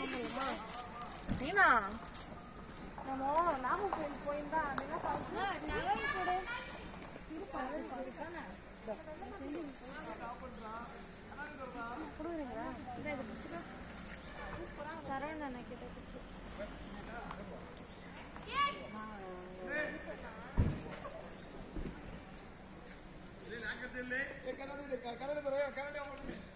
தெரியுமா நீனா நம்ம நாகர்கோவில் போயிருந்தா அதெல்லாம் நகரம் கூட கொடுக்குறீங்களா இதை பிடிச்சிக்கோ தரேன் நான் கிட்ட பிடிச்சி ले